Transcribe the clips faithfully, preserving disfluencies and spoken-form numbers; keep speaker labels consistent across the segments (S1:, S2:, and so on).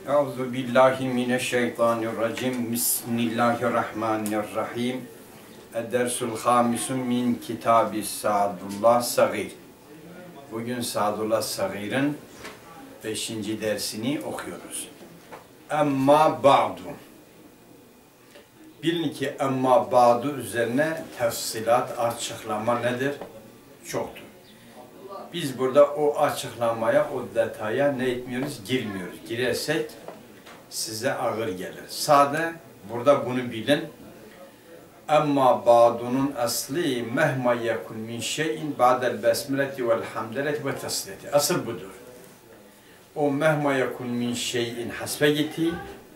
S1: Euzu billahi mineşşeytanirracim. Bismillahirrahmanirrahim. Ed-dersul hamisun min kitabı Sa'dullah Sagir. Bugün Sa'dullah Sagir'in beşinci dersini okuyoruz. Amma ba'du. Bilin ki amma ba'du üzerine tefsilat, açıklama nedir? Çoktur. Biz burada o açıklamaya, o detaya ne etmiyoruz? Girmiyoruz. Girersek size ağır gelir. Sade burada bunu bilin. Amma ba'dunun asli mehma yekun min şeyin ba'del besmeleti vel hamdeleti ve tesliyeti. Asıl budur. O mehma yekun min şeyin hasbe gitti.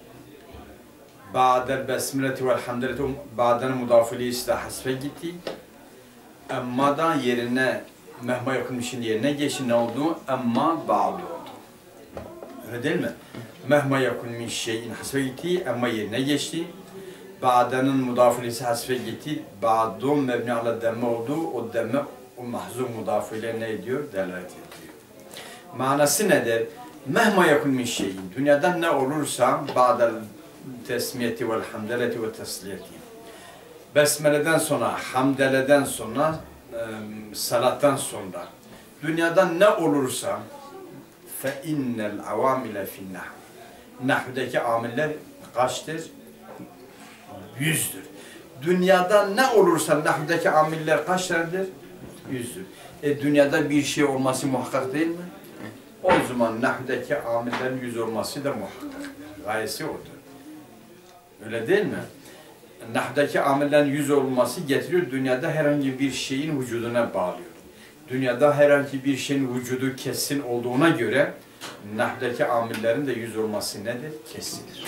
S1: Ba'del besmeleti vel hamdeleti ba'den mudafili ise hasbe gitti. Emma'dan yerine mehma yakınmışın yerine geçti, ne oldu? Amma ba'du oldu. Öyle değil mi? Mehma yakın min şeyin hasbe gitti, amma yerine geçti. Ba'danın mudafilesi hasbe gitti. Ba'du mebni ala demme oldu. O demme o mahzuf mudafile ne ediyor? Delalet ediyor. Manası nedir? Mehma yakın min şeyin. Dünyada ne olursa ba'del tesmiyeti vel hamdeleti ve tesliyeti. Besmele'den sonra, hamdeleden sonra, salattan sonra dünyada ne olursa fe innel avamile fin nahv. Nahvdeki amiller kaçtır? Yüzdür. Dünyada ne olursa nahvdeki amiller kaçlardır? Yüzdür. E dünyada bir şey olması muhakkak değil mi? O zaman nahvdeki amillerin yüz olması da muhakkak. Gayesi odur. Öyle değil mi? Nahvdaki amellerin yüz olması getiriyor, dünyada herhangi bir şeyin vücuduna bağlıyor. Dünyada herhangi bir şeyin vücudu kesin olduğuna göre nahvdaki amellerin de yüz olması nedir? Kesindir.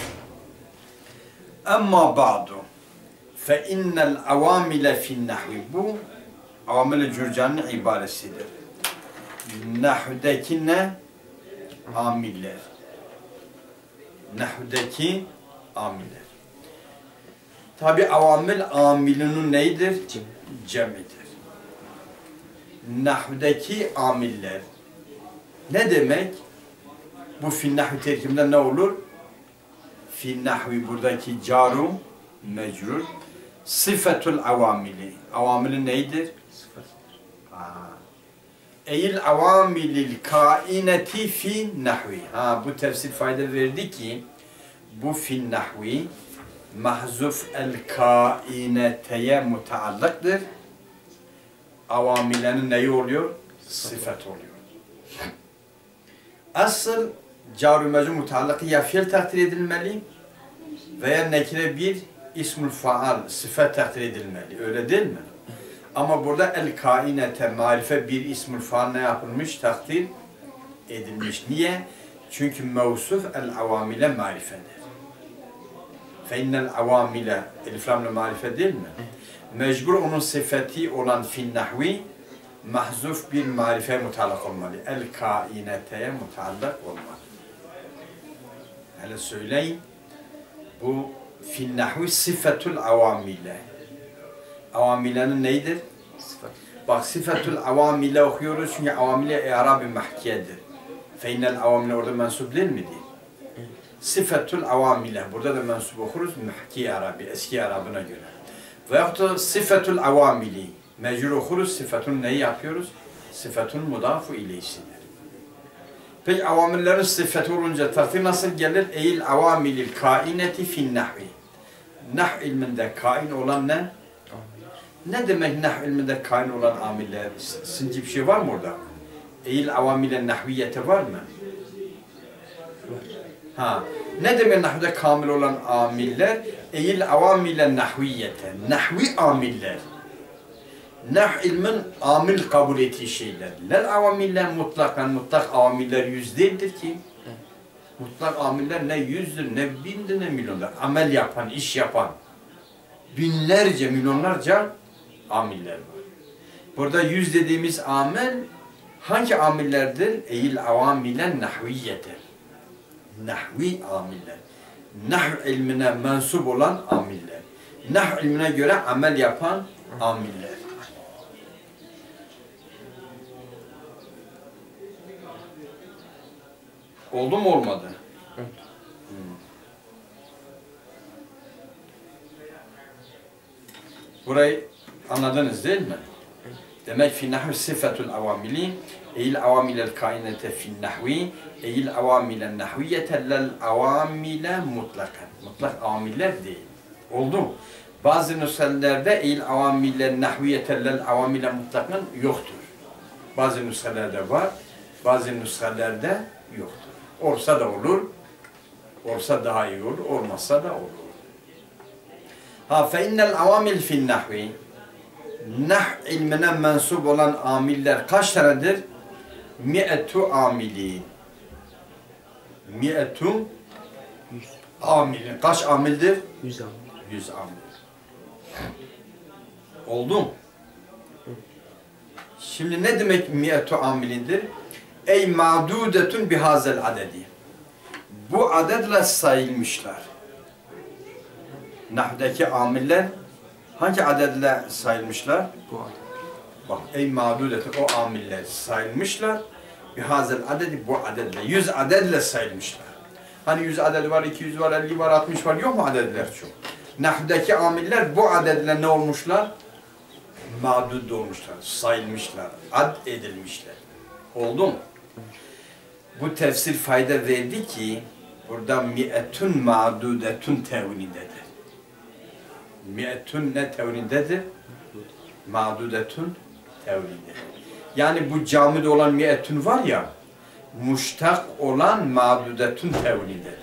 S1: Amma ba'du fe innel avamile fin nahvi. Bu avamil-i cürcanın ibaresidir. Nahvdeki ne? Amiller. Nahvdeki amiller. Tabi avamil amilinin neydir? Cem. Cemidir. Nahvdeki amiller ne demek? Bu fin-nahvi terkibinde ne olur? Fin-nahvi buradaki caru mecrur. Sıfetul avamili. Avamili neydir? Eyl avamilil kaineti fin-nahvi. Ha, bu tefsir fayda verdi ki bu fin-nahvi mahzuf el-kaineteye mutaallıktır. Avamilerin neyi oluyor? Sıfat oluyor. Asıl car-ı mecrur mutaallıkı ya fiil takdir edilmeli veya nekire bir ismül faal, sıfat takdir edilmeli. Öyle değil mi? Ama burada el-kainete marife bir ismül faal ne yapılmış? Takdir edilmiş. Niye? Çünkü mevsuf el-avamile marifedir. فَاِنَّ الْاَوَامِلَ eliflamla marife değil mi? Mecbur onun sıfatı olan fin-nahvi mahzuf bir marife mutallak olmalı. El-kaineteye mutallak olmalı. Hele söyleyin. Bu fin-nahvi sıfatul avamile. Avamilenin neydir? Sıfat. Bak sıfatul avamile okuyoruz çünkü avamile i'rab-ı mahkiyedir. فَاِنَّ الْاَوَامِلَ orada mensup değil mi değil? Sıfatul avamile. Burada da mensup okuruz. Mahki Arabi, eski Arabına göre. Veyahut da sıfatul avamili. Mecrur okuruz. Sıfatun neyi yapıyoruz? Sıfatun mudafu ileysidir. Peki avamillerin sıfatı olunca tartib nasıl gelir? Eyl avamilil kaineti fin nahvi. Nah ilminde kain olan ne? Ne demek nah ilminde kain olan amiller? Sizce bir şey var mı orada? Eyl avamile nahviyete var mı? Ha. Ne demek nahvde kamil olan amiller? Eyl avamile nahviyete. Nahvi amiller. Nah ilmin amil kabul ettiği şeyler. Lel avamiller mutlakan, mutlak avamiller yüz değildir ki. Mutlak amiller ne yüzdür, ne bindir, ne milyondur. Amel yapan, iş yapan. Binlerce, milyonlarca amiller var. Burada yüz dediğimiz amel hangi amillerdir? Eyl avamile nahviyete. Nahvi amiller. Nah ilmine mensup olan amiller. Nah ilmine göre amel yapan amiller. Oldu mu olmadı? Evet. Burayı anladınız değil mi? Demek fi nahvi sıfatul avamili eyl avamilel kainete fi nahvi eyl avamilel nahviyete lel avamile mutlakan. Mutlak avamiller değil. Oldu mu? Bazı nüshelerde eyl avamilel nahviyete lel avamile mutlakan yoktur. Bazı nüshelerde var, bazı nüshelerde yoktur. Olsa da olur, olsa daha iyi olur, olmazsa da olur. Ha fe innel avamil fi'n nahvi, nah ilmine mensup olan amiller kaç tanedir? Mi'etu amilin. Mi'etu amilin. Kaç amildir?
S2: Yüz amil.
S1: Yüz amil. Oldu mu? Şimdi ne demek mi'etu amilindir? Ey ma'dudetun bihazel adedi. Bu adetle sayılmışlar. Nahvdeki amiller hangi adetle sayılmışlar?
S2: Bu adet.
S1: Bak ey ma'dudetun o amiller sayılmışlar. Bihazel adedi bu adetle. Yüz adetle sayılmışlar. Hani yüz adedi var, iki yüz var, elli var, altmış var. Yok mu adedler çok? Nahvdeki amiller bu adetle ne olmuşlar? Ma'dud olmuşlar, sayılmışlar, ad edilmişler. Oldu mu? Bu tefsir fayda verdi ki burada mi'etun ma'dudetun tevinindedir. Mi'etun ne tevinindedir? Ma'dudetun tevinindedir. Yani bu camide olan mi'etun var ya, muştak olan ma'dudetun tevinindedir.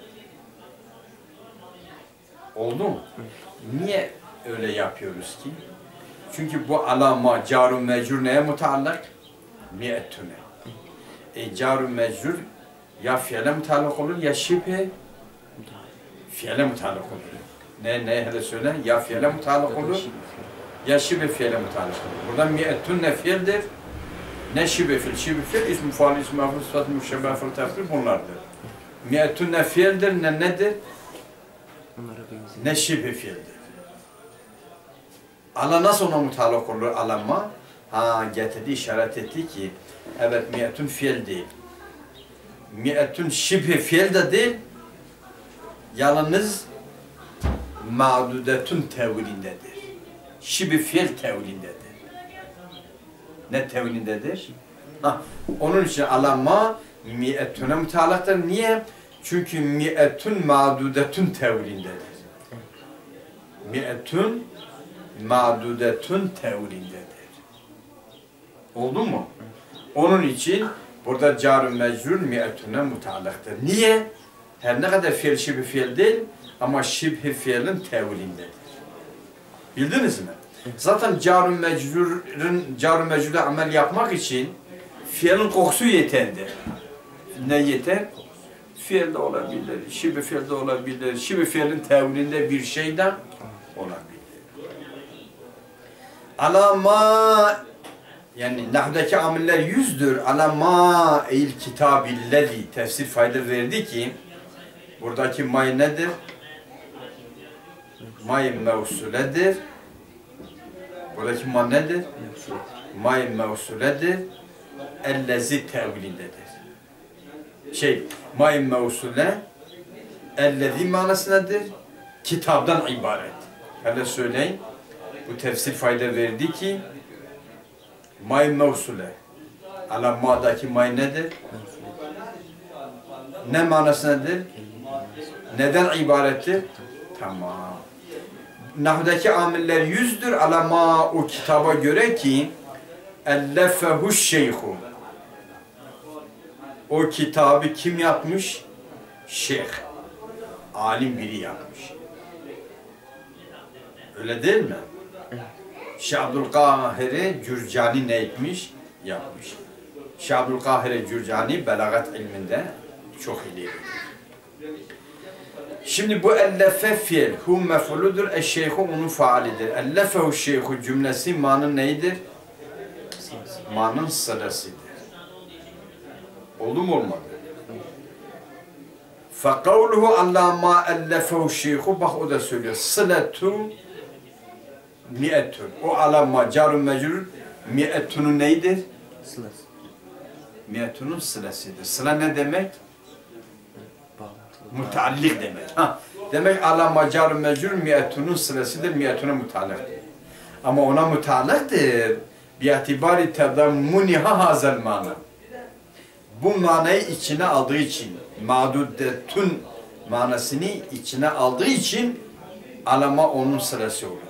S1: Oldu mu? Niye öyle yapıyoruz ki? Çünkü bu alama carun mecrur neye mutallak? Mi'etune. E carun mecrur ya fiile mutallak olur ya şibhe fiile mutallak olur. Ne ne hele söyle? Ya fiile mutallak olur ya şibhe fiile mutallak olur. Burada mi'etun ne fiildir? Ne şibhe fiil? Şibhe fiil ismi faal, ismi mef'ul, sıfat, müşebbeh, fil, tefsir bunlardır. Mi'etun ne fiildir ne nedir? Ne şibhe fiildir. Allah nasıl ona mutalak olur alama? Ha getirdi işaret etti ki evet mi'etun fiil değil. Mi'etun şibhe fiil de değil. Yalnız ma'dudetun tevilindedir. Şibhe fiil tevilindedir. Ne tevilindedir? Ha, onun için alama mi'etune mutalaktır. Niye? Çünkü mi'etun ma'dudetun tevilindedir. Mi'etun ma'dudetun tevilindedir. Oldu mu? Onun için burada car-ı mecrur mi'etune mutalaktır. Niye? Her ne kadar fiil şibhi fiil değil ama şibhi fiilin tevilindedir. Bildiniz mi? Zaten car-ı mecrurun car-ı mecrurda amel yapmak için fiilin kokusu yeterdir. Ne yeter? Fiil de olabilir, şibhi fiil de olabilir, şibhi fiilin tevilinde bir şeyden olabilir. Alama yani nahdaki amiller yüzdür. Alama eil kitabillezi tefsir fayda verdi ki buradaki may nedir? May mevsuledir. Buradaki may nedir? May mevsuledir. Ellezi tevilindedir. Şey, may mevsule ellezi manası nedir? Kitaptan ibaret. Hele söyleyin. Bu tefsir fayda verdi ki may mevsule ala ma'daki may nedir? Ne manası nedir? Neden ibarettir? Tamam. Nahvdaki amiller yüzdür ala ma o kitaba göre ki ellefehu şeyhu. O kitabı kim yapmış? Şeyh. Alim biri yapmış. Öyle değil mi? Şeyh Abdülkahir Cürcani ne etmiş? Yapmış. Şeyh Abdülkahir Cürcani belagat ilminde çok ileri. Şimdi bu ellefe fiil, hu mef'uludur, eşşeyhu onun faalidir. Ellefehu şeyhu cümlesi manın neydir? Manın sırasıdır. Oldu mu olmadı? فَقَوْلُهُ Allah ma ellefehu şeyhu, bak o da söylüyor. Sıletu mi'etun. O alama carun mecrur mi'etunun neydir?
S2: Sılası.
S1: Mi'etunun sılasıdır. Sıla ne demek?
S2: Bağlantılı.
S1: Mutallik demek. Ha. Demek alama carun mecrur mi'etunun sılasıdır. Mi'etuna mutallik. Ama ona mutallıktır. Bi'atibari tedammuniha hazel mana. Bu manayı içine aldığı için, ma'dudetun manasını içine aldığı için alama onun sırası olur.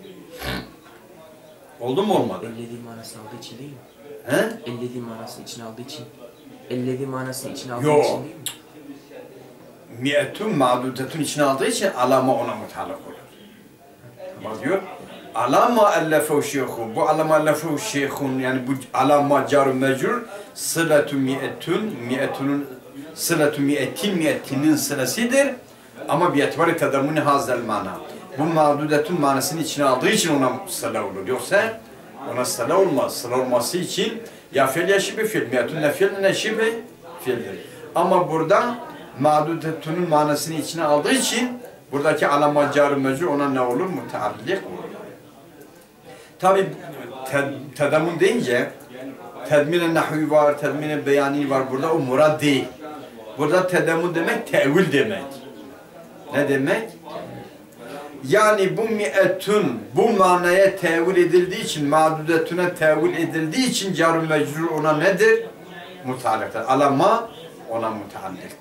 S1: Oldu mu olmadı?
S2: Ellediği manasını aldığı için değil mi?
S1: He?
S2: Ellediği manasını içine aldığı için. Ellediği manasını içine aldığı
S1: Yo.
S2: için değil mi?
S1: Mi'etun ma'dudetun içine aldığı için alama ona mutallık olur. Ama diyor, alama ellefev şeyhun. Bu alama ellefev şeyhun yani bu alama car mecrur sıletu mi'etun mi'etunun sıletu mi'etin mi'etinin sırasıdır. Ama bi'etibari tedamuni hazel mana. Bu ma'dudetun manasını içine aldığı için ona sıla olur. Yoksa ona sıla olmaz. Sıla olması için ya fiil ya şibi fiil. Mi'etun ne fiil ne şibi fiildir. Ama burada ma'dudetunun manasını içine aldığı için buradaki alama car mecrur ona ne olur? Muteallik olur. Tabi te, tedamun deyince tedmine nahvi var, tedmine beyani var. Burada o murad değil. Burada tedamun demek tevil demek. Ne demek? Yani bu mi'etun bu manaya tevil edildiği için, ma'dudetune tevil edildiği için car mecrur ona nedir? Mutallıktır. Alama ona mutallıktır.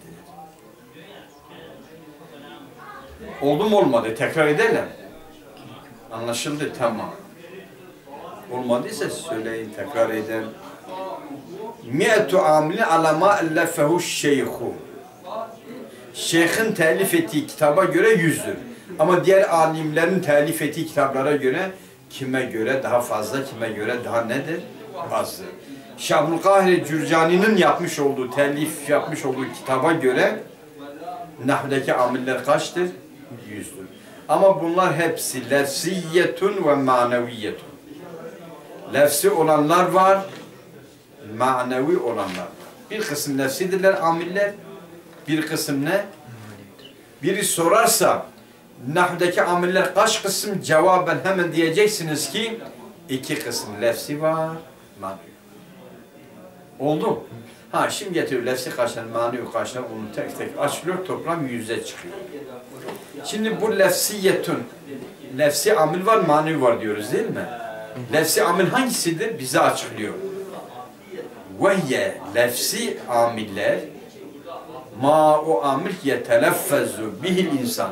S1: Oldu mu olmadı? Tekrar edelim. Anlaşıldı, tamam. Olmadıysa söyleyin, tekrar edelim. Mi'etu amili alama ellefehu şeyhu. Şeyhin telif ettiği kitaba göre yüzdür. Ama diğer alimlerin telif ettiği kitaplara göre kime göre daha fazla, kime göre daha nedir? Azdır. Şabulkahir Cürcani'nin yapmış olduğu, telif yapmış olduğu kitaba göre nahvdeki amiller kaçtır? Yüzdür. Ama bunlar hepsi lefsiyetun ve maneviyetun. Lefsi olanlar var, manevi olanlar var. Bir kısım lefsidirler amiller, bir kısım ne? Biri sorarsa nahvdeki amiller kaç kısım cevaben hemen diyeceksiniz ki iki kısım lefsi var, manevi. Oldu. Ha şimdi getiriyor lefsi kaçtan, manevi kaçtan onu tek tek açılıyor, toplam yüze çıkıyor. Şimdi bu lefsiyetun, lefsi amil var, manevi var diyoruz değil mi? Lefsi amil hangisidir? Bize açıklıyor. Vehye lefsi amiller ma o amil ki yeteleffezu bihil insan.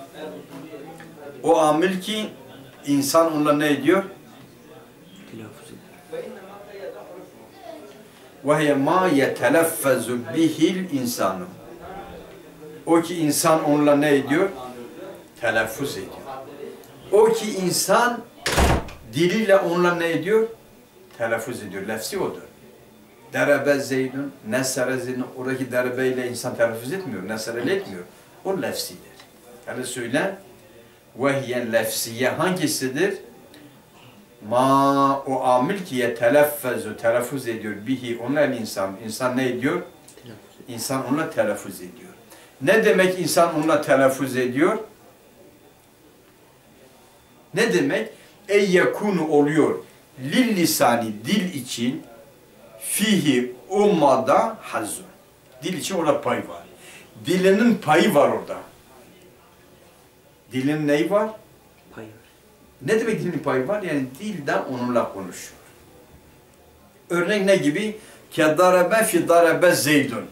S1: O amil ki insan onunla ne ediyor?
S2: Telaffuz ediyor.
S1: Vehye ma yeteleffezu bihil insanu. O ki insan onunla ne ediyor? Telaffuz ediyor. O ki insan diliyle onunla ne ediyor? Telaffuz ediyor. Lefsi odur. Derebe zeydun, nesere zeydun. Oradaki derebeyle insan telaffuz etmiyor. Nesere etmiyor. O lefsidir. Yani söyle. Vehyen lefsiye hangisidir? Ma o amil ki yeteleffezu telaffuz ediyor. Bihi onunla insan. İnsan ne ediyor? İnsan onunla telaffuz ediyor. Ne demek insan onunla telaffuz ediyor? Ne demek? Ey yekunu oluyor. Lil lisani dil için fihi ummada hazzun. Dil için orada pay var. Dilinin payı var orada. Dilin neyi var?
S2: Payı var.
S1: Ne demek dilin payı var? Yani dilden onunla konuşuyor. Örnek ne gibi? Kedarebe fi darebe zeydun.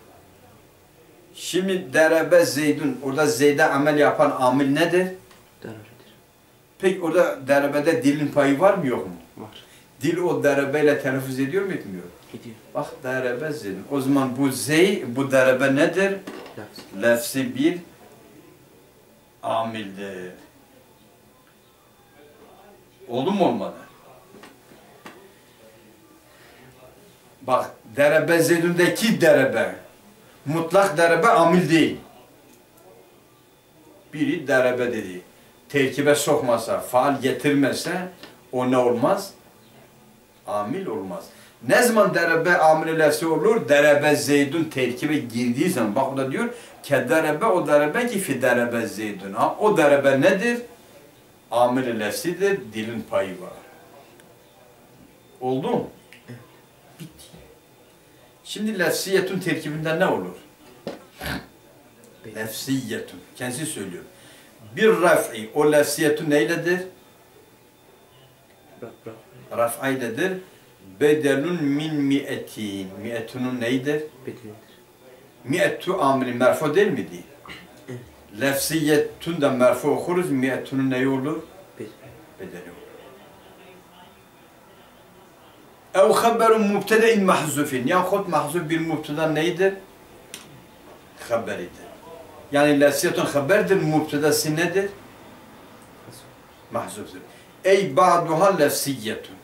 S1: Şimdi derebe zeydun. Orada zeyde amel yapan amil nedir?
S2: Derebedir.
S1: Peki orada derebede dilin payı var mı yok mu?
S2: Var.
S1: Dil o derebeyle telaffuz ediyor mu etmiyor?
S2: Ediyor.
S1: Bak derebe zeydun. O zaman bu zey, bu derebe nedir?
S2: Lafz.
S1: Lefsi bir amildir. Oldu mu olmadı? Bak derebe zeydundaki derebe mutlak derebe amil değil. Biri derebe dedi. Terkibe sokmasa, faal getirmese o ne olmaz? Amil olmaz. Ne zaman derebe amil lefsi olur? Derebe zeydun terkibe girdiği zaman bak o da diyor ke derebe o derebe ki fi derebe zeydun. Ha, o derebe nedir? Amil lefsidir, dilin payı var. Oldu mu? Bitti. Şimdi lefsiyetun terkibinden ne olur? Lefsiyetun. Kendisi söylüyor. Bir raf'i, o lefsiyetun neyledir? Raf'aydedir. Bedelun min mi'etin. Mi'etunun neydir? Mi'etu amili merfu değil mi diye? Lefziyetun da merfu okuruz. Mi'etunun neyi olur? Bedeli olur. Ev haberun mubtede'in mahzufin. Yahut mahzuf bir mubteda neydir? Haberidir. Yani lefziyetun haberdir. Mubtedası nedir? Mahzuftur. Ey ba'duha lefziyetun.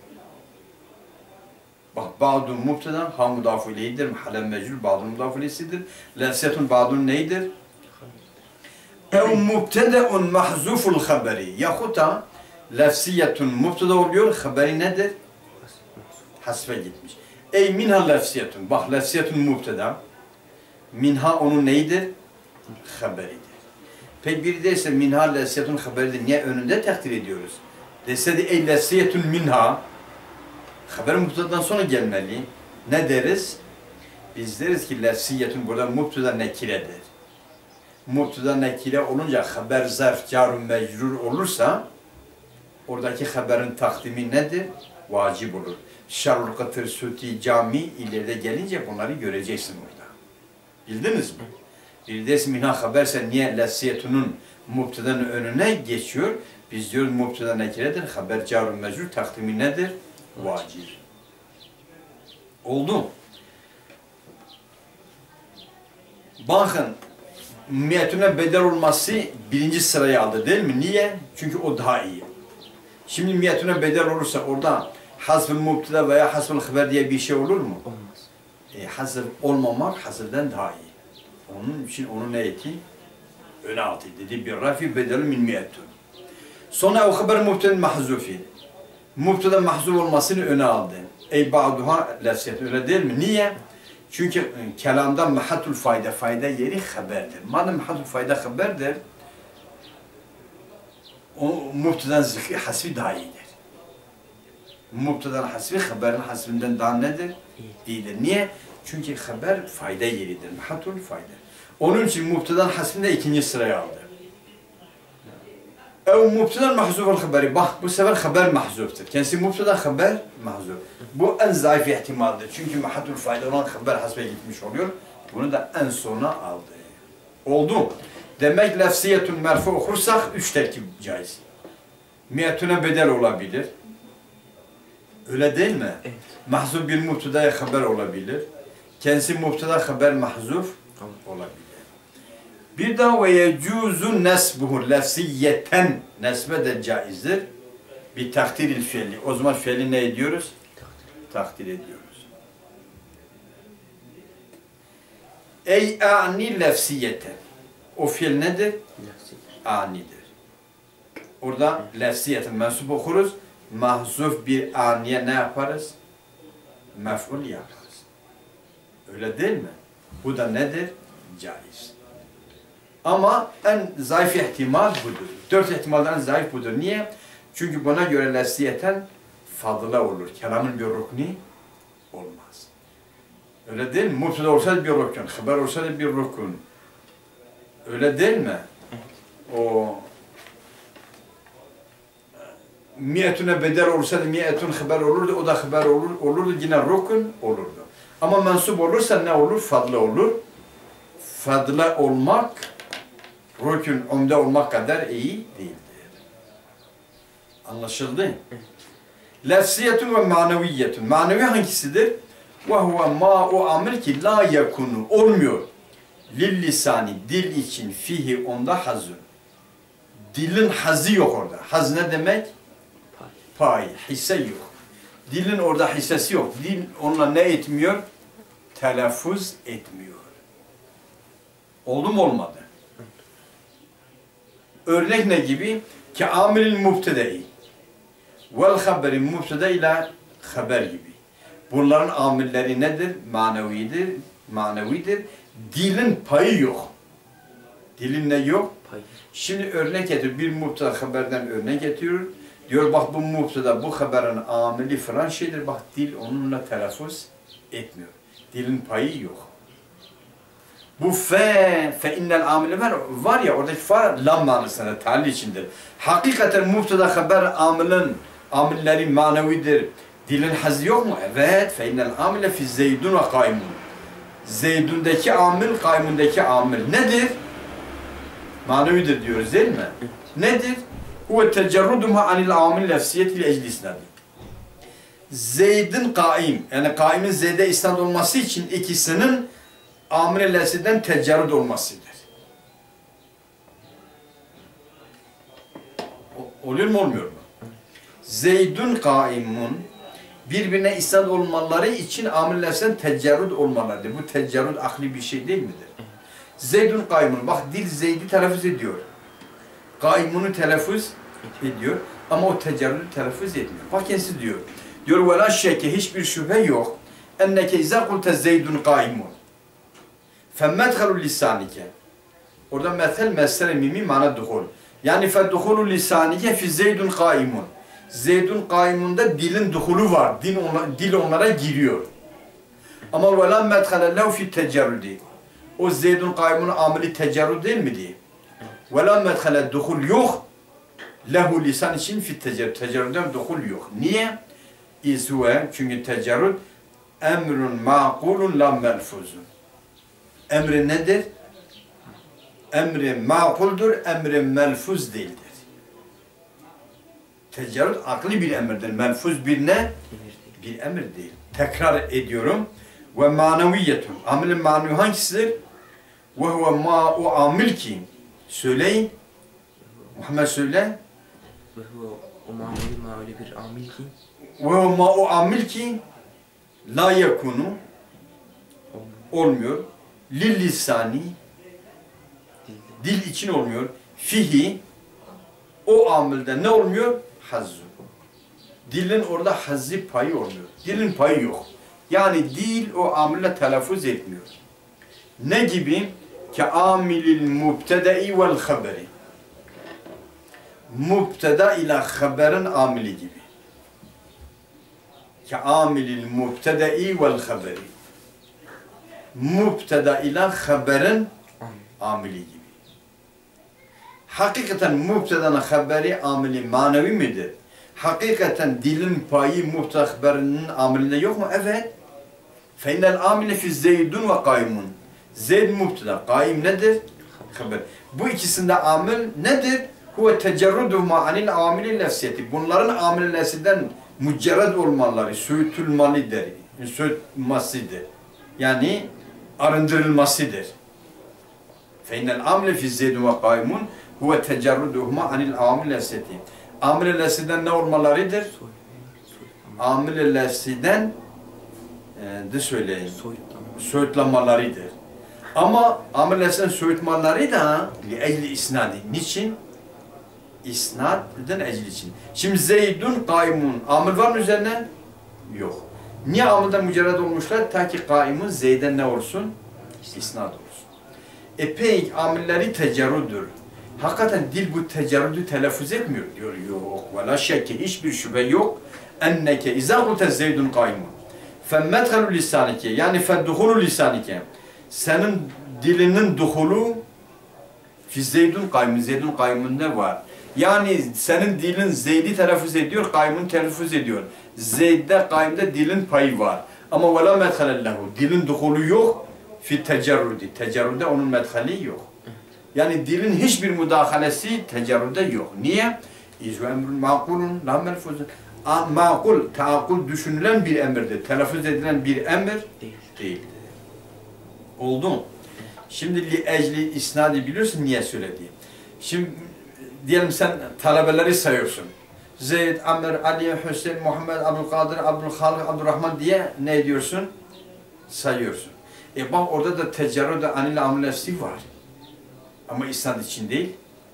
S1: Bak ba'du mubteden ha mudafu ileyhidir. Mahallen mecrur ba'du mudafu ileyhisidir. Lefziyetun ba'dun neydir? Ev mubtede'un mahzuful haberi. Yahut da lefziyetun mubteda oluyor. Haberi nedir? Hasfe gitmiş. Ey minha lefziyetun. Bak lefziyetun mubteda. Minha onun neydir? Haberidir. Peki bir de ise minha lefziyetun haberidir. Niye önünde takdir ediyoruz? Deseydi ey lefziyetun minha. Haber mubtedadan sonra gelmeli. Ne deriz? Biz deriz ki lefziyetun burada mubteda nekiredir. Mubteda nekire olunca haber zarf carun mecrur olursa oradaki haberin takdimi nedir? Vacip olur. Şarul katır süti cami ileride gelince bunları göreceksin orada. Bildiniz mi? Bir de minha haberse niye lefziyetunun mubtedanın önüne geçiyor? Biz diyoruz mubteda nekiredir. Haber carun mecrur takdimi nedir? Vacip. Oldu. Bakın miyetüne bedel olması birinci sırayı aldı değil mi? Niye? Çünkü o daha iyi. Şimdi miyetüne bedel olursa orada hasb-ı mubteda veya hasb-ı haber diye bir şey olur mu?
S2: Olmaz.
S1: E, hasb olmamak hasbden daha iyi. Onun için onu ne etti? Öne aldı. Dedi bir rafi bedel min miyetün. Sonra o haber mubteda mahzufi. Mubteda mahzuf olmasını öne aldı. Ey ba'duha lefziyet öyle değil mi? Niye? Çünkü kelamda mahatul fayda, fayda yeri haberdir. Madem mahatul fayda haberdir, o mubtedan zikri hasbi daha iyidir. Mubtedan hasbi haberin hasbinden daha nedir? İyidir. Niye? Çünkü haber fayda yeridir. Mahatul fayda. Onun için mubtedan hasbinde ikinci sıraya aldı. Ev mubtedan mahzuful haberi. Bak bu sefer haber mahzuftur. Kendisi mubteda haber mahzuf. Bu en zayıf ihtimaldir. Çünkü mahatul fayda olan haber hasbe gitmiş oluyor. Bunu da en sona aldı. Oldu. Demek lefziyetun merfu okursak üç terkib caiz. Miyetüne bedel olabilir. Öyle değil mi? Evet. Mahzuf bir mubtedaya haber olabilir. Kendisi mubteda haber mahzuf olabilir. Bir daha ve yecuzu nesbuhu lefziyeten nesbe de caizdir. Bir takdiril fiili. O zaman fiili ne ediyoruz? Takdir ediyoruz. Ey ani lefziyeten. O fiil nedir? Anidir. Orada lefziyeten mensup okuruz. Mahzuf bir aniye ne yaparız? Mef'ul yaparız. Öyle değil mi? Bu da nedir? Caiz. Ama en zayıf ihtimal budur. Dört ihtimalden zayıf budur. Niye? Çünkü buna göre lefziyeten fadla olur. Kelamın bir rukni olmaz. Öyle değil mi? Mubteda olsaydı bir rukun, haber olsaydı bir rukun. Öyle değil mi? O miyetüne bedel olsaydı miyetün haber olurdu, o da haber olur, olurdu, yine rukun olurdu. Ama mensup olursa ne olur? Fadla olur. Fadla olmak rükün umde olmak kadar iyi değildir. Anlaşıldı? Lefziyetun ve maneviyetun. Manevi hangisidir? Ve huve ma o amel ki la yakunu. Olmuyor. Lil lisani. Dil için fihi onda hazun. Dilin hazı yok orada. Haz ne demek? Pay. Hisse yok. Dilin orada hissesi yok. Dil onunla ne etmiyor? Telaffuz etmiyor. Oldu mu olmadı? Örnek ne gibi? Ki amilin mubtedai vel haberin mubteda ile haber gibi. Bunların amilleri nedir? Manevidir. Manevidir. Dilin payı yok. Dilin ne yok? Payı. Şimdi örnek getiriyor. Bir mubteda haberden örnek getiriyor. Diyor bak bu mubteda, bu haberin amili falan şeydir. Bak dil onunla telaffuz etmiyor. Dilin payı yok. Bu fe, fe innel amili var, var ya oradaki fa lam manasında, talil içindir. Hakikaten mubteda haber amilin Amilleri manevidir. Dilin hazzı yok mu? Evet. Feynel amile fi zeydun ve kaymun. Zeydundaki amil, kaymundaki amil. Nedir? Manevidir diyoruz değil mi?
S2: Evet.
S1: Nedir? Huve tecerrudumu anil amil lefsiyeti li ecli isnadi. Zeyd'in kaim, yani kaimin Zeyd'e isnad olması için ikisinin amil-i lefsiden tecerrüd olmasıdır. O, oluyor mu olmuyor mu? Zeydun kaimun birbirine isnad olmaları için amil-i lefsiden tecerrüd olmalıdır. Bu tecerrüd akli bir şey değil midir? Zeydun kaimun, bak dil Zeyd'i telaffuz ediyor. Kaimunu telaffuz ediyor ama o tecerrüdü telaffuz etmiyor. Bak kendisi diyor. Diyor ve la şeke, hiçbir şüphe yok. Enneke izâ kulte zeydun kaimun. Femmedhalu lisanike. Orada methel mesele mimi mana duhul. Yani fedduhulu lisanike fi zeydun kaimun. Zeydun kaimunda dilin duhulu var. Dil, ona, dil onlara giriyor. Ama ve la medhalellehu fi tecerrüdi. O zeydun kaimunun ameli tecerrüd değil mi diye. Ve la medhalel duhul yok. Lehu lisan için fi tecerrüd. Tecerrüden duhul yok. Niye? İzhuve, çünkü tecerrüd emrun ma'kulun la melfuzun. Emri nedir? Emri ma'kuldur, emri melfuz değildir. Tecerrüd akli bir emirdir. Melfuz bir ne? Bir emir değil. Tekrar ediyorum. Ve maneviyetun. Amilin manevi hangisidir? Ve huve ma'u amil ki. Söyleyin. Muhammed söyle.
S2: Ve huve o manevi ma öyle bir amil ki.
S1: Ve ma o amil ki la yekunu olmuyor. Lil lisani dil için olmuyor. Fihi o amilde ne olmuyor? Hazzu. Dilin orada hazzi payı olmuyor. Dilin payı yok. Yani dil o amille telaffuz etmiyor. Ne gibi? Ki amilil mubtedai vel haberi. Mubteda ile haberin amili gibi. Kâmilil mubtedai vel haberi. Mubteda ile haberin amili gibi. Hakikaten mubtedanın haberi amili manevi midir? Hakikaten dilin payı mubteda haberinin amilinde yok mu? Evet. Feynel amile fi zeydun ve kaimun. Zeyd mubteda. Kaim nedir? Haber. Bu ikisinde amil nedir? Huve tecerrudu ma'anil amili lefsiyeti. Bunların amil lefsiden mücerred olmaları, söğütülmelidir, söğütülmesidir. Yani arındırılmasıdır. Feynel amile fi zeydun ve kaimun huve tecerruduhuma anil amil lefsiyeti. Amil lefsiden ne olmalarıdır? Amil lefsiden e, de söyleyin. Söğütlenmalarıdır. Ama amil lefsiden söğütmaları da li ehli isnadi. Niçin? İsnad'den ecil için. Şimdi Zeydun kaimun. Amil var mı üzerine? Yok. Niye amilden mücerred olmuşlar? Ta ki kaimun Zeyd'den ne olsun? İsnad olsun. Epey amilleri tecerrüdür. Hakikaten dil bu tecerrüdü telaffuz etmiyor diyor. Yok. Ve la şekke, hiçbir şüphe yok. Enneke izâ kulte Zeydun kaimun. Femmedhalu lisanike. Yani fedduhulu lisanike. Senin dilinin duhulu fi Zeydun kaimun. Zeydun kaimun ne var? Yani senin dilin Zeyd'i telaffuz ediyor, kaimun telaffuz ediyor. Zeyd'de, kaimde dilin payı var. Ama vela medhalellehu. Dilin duhulu yok. Fi tecerrüdi. Tecerrüde onun medhali yok. Yani dilin hiçbir müdahalesi tecerrüde yok. Niye? İzhu emrun ma'kulun la melfuzun. Ma'kul, taakkul düşünülen bir emirdir. Telaffuz edilen bir emir
S2: Değil.
S1: değildir. Oldu mu? Şimdi li ecli isnadi biliyorsun niye söylediği. Şimdi diyelim sen talebeleri sayıyorsun. Zeyd, Amr, Ali, Hüseyin, Muhammed, Abdülkadir, Abdülhalik, Abdurrahman diye ne ediyorsun? Sayıyorsun. E bak orada da tecerrüde anil amlesi var. Ama isnad için değil.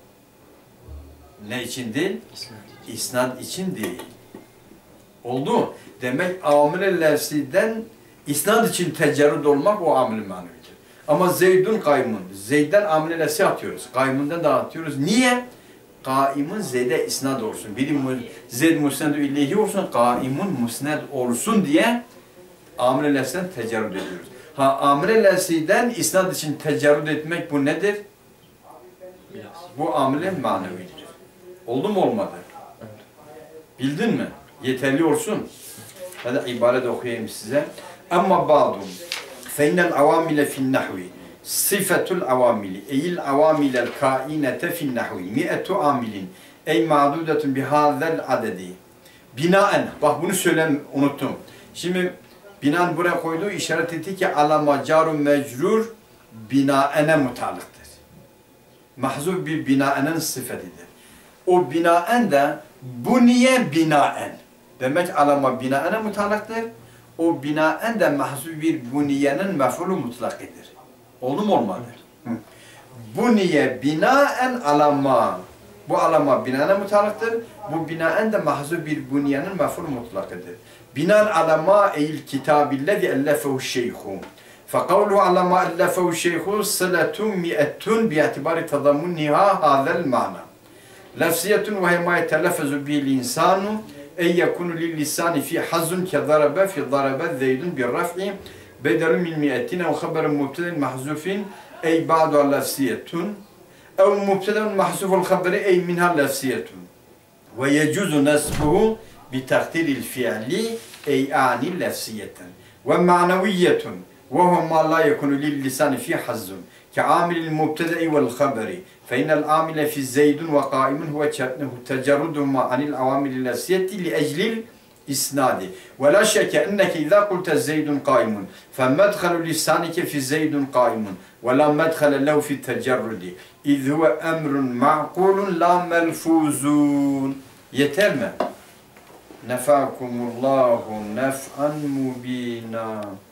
S1: Ne için değil?
S2: İsnad.
S1: İsnad için değil. Oldu. Demek amil-i lefsiden isnad için tecerrüd olmak o amil-i manevidir. Ama Zeydun kaimun. Zeyd'den amil-i lefsi atıyoruz. Kaimundan da atıyoruz. Niye? Kaimun Zeyd'e isnad olsun. Biri Zeyd musned ileyhi olsun, kaimun musned olsun diye amil-i lefsiden tecerrüd ediyoruz. Ha amil-i lefsiden isnad için tecerrüd etmek bu nedir? Bu amil-i manevidir. Oldu mu olmadı? Bildin mi? Yeterli olsun. Hadi ibaret okuyayım size. Ama ba'du fe'inel avamile fin nahvi sıfetul avamili eyil avamilel kainete fin nahvi mi'etu amilin ey ma'dudetun bihâzel adedi. Binaen, bak bunu söylem unuttum. Şimdi binan buraya koyduğu işaret etti ki alama caru mecrur binaene mutalıktır. Mahzuf bir binaenin sıfetidir. O binaen de bu niye binaen? Demek alama binaene mutalıktır. O binaen de mahzuf bir buniyenin mef'ulü mutlakidir. Oldu mu olmadı? Bu niye binaen alama. Bu alama binaene mutalıktır. Bu binaen de mahzuf bir buniyenin mef'ulü mutlakidir. Binan alama eyl kitabillezi ellefehu şeyhu. فقوله على ما ألفه الشيخ صلة مئة باعتبار تضمنها هذا المعنى لفظية وهي ما يتلفظ به الإنسان أي يكون للسان في حظ كضرب في ضرب زيد بالرفع بدل من مئتين أو خبر مبتدأ محذوف أي بعضها لفظية أو مبتدأ محذوف الخبر أي منها لفظية ويجوز نسبه بتقدير الفعل أي أعني لفظية ومعنوية وهو ما لا يكون للسان في حظ كعامل المبتدأ والخبر فإن العامل في زيد وقائم هو تجردهما عن العوامل اللفظية لأجل الإسناد ولا شك أنك إذا قلت زيد قائم فمدخل لسانك في زيد قائم ولا مدخل له في التجرد إذ هو أمر معقول لا ملفوظ. Yeter mi? Nefakumullahu nef'an mubina.